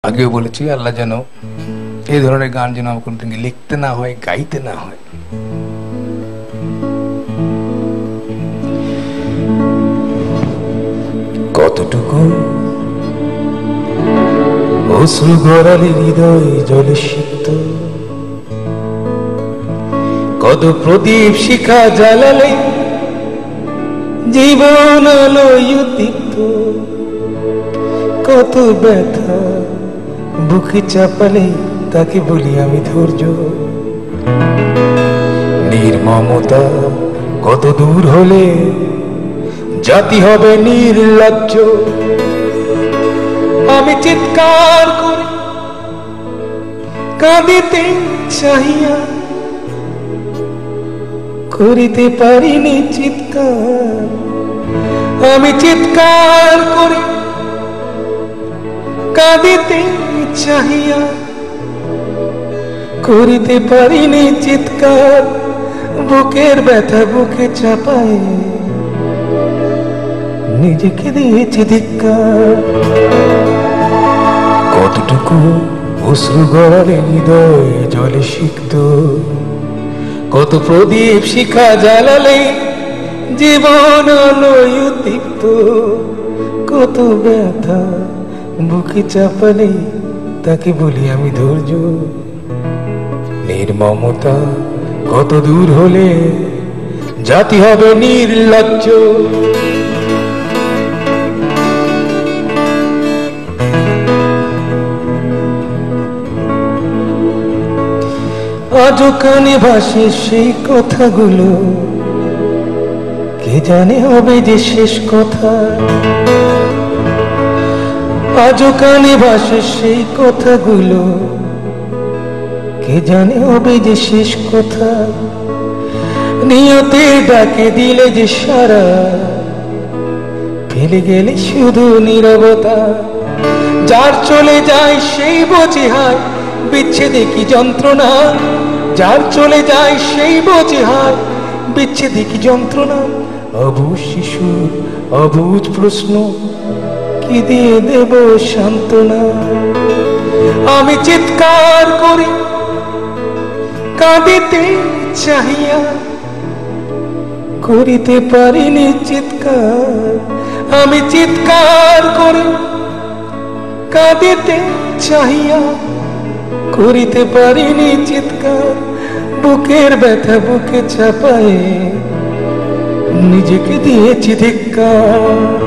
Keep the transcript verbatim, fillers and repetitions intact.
আগেও বলেছি আল্লাহ যেন এই ধরনের গান যেন আমার কোনোদিন লিখতে না হয়, গাইতে না হয়। কতটুকু অশ্রু গড়ালে হৃদয় জলে সিক্ত, কত প্রদীপ শিখা জ্বালালে জীবন আলোয় দীপ্ত, কত ব্যথা বুকে চাপালে তাকে বলি আমি ধৈর্য। নির্মমতা কত দূর হলে জাতি হবে নির্লজ্জ। আমি চিৎকার করে কাঁদিতে চাহিয়া করিতে পারিনি চিৎকার। আমি চিৎকার করে কাঁদিতে চাহিয়া করিতে পারিনি চিৎকার। বুকের ব্যথা বুকে চাপায় নিজেকে দিয়েছি ধিক্কার। কতটুকু অশ্রু গড়ালে হৃদয় জলে সিক্ত, কত প্রদীপ শিখা জ্বালালে জীবন আলোয় দীপ্ত, কত ব্যথা বুকে চাপালে তাকে বলি আমি ধৈর্য। নির্মমতা কত দূর হলে জাতি হবে নির্লজ্জ। আজও কানে ভাসে সেই কথাগুলো, কে জানে হবে যে শেষ কথা। আজও কানে ভাসে সেই কথাগুলো, কে জানে হবে যে শেষ কথা। নিয়তে ডাকে দিলে যে সারা, ফেলে গেলে শুধু নীরবতা। যার চলে যায় সেই বোঝে হায় বিচ্ছেদে কি যন্ত্রণা। যার চলে যায় সেই বোঝে হায় বিচ্ছেদে কি যন্ত্রণা। অবুঝ শিশুর অবুঝ প্রশ্ন, কি দিয়ে দেব সান্ত্বনা। আমি চিৎকার করি কাঁদিতে চাহিয়া করিতে পারিনি চিৎকার। আমি চিৎকার করে কাঁদিতে চাহিয়া করিতে পারিনি চিৎকার। বুকের ব্যথা বুকে চাপায় নিজেকে দিয়েছি ধিক্কার।